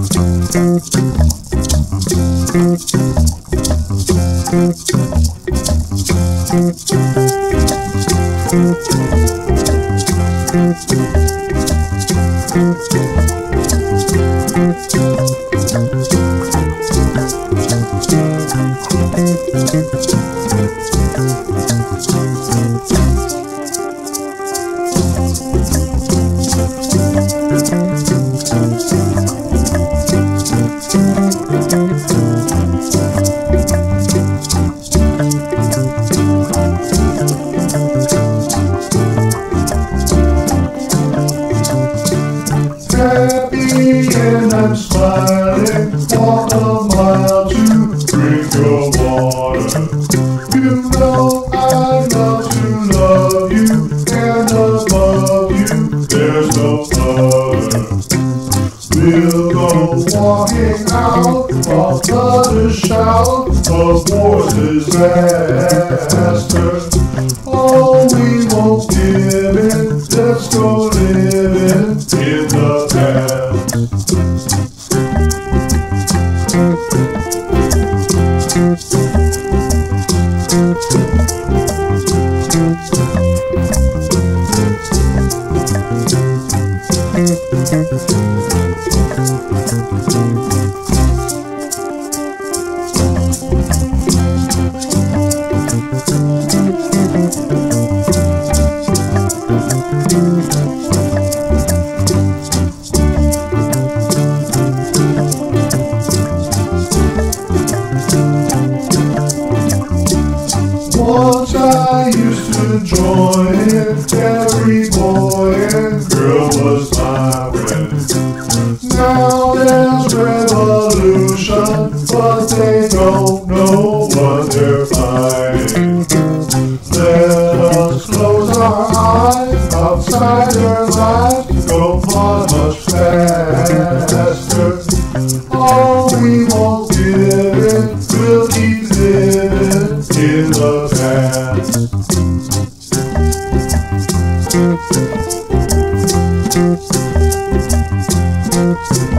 Happy and I'm smiling, walk a mile to drink your water. You know I love to love you, and above you there's no other. We'll go walking out while others shout of war's disaster. Oh, we won't give in, let's go living in the past. Once I used to join in, every boy and girl was my friend. Now there's revolution, but they don't know what they're fighting. Let us close our eyes, outside their lives go much faster. Oh, we won't give in, we'll keep living in the past.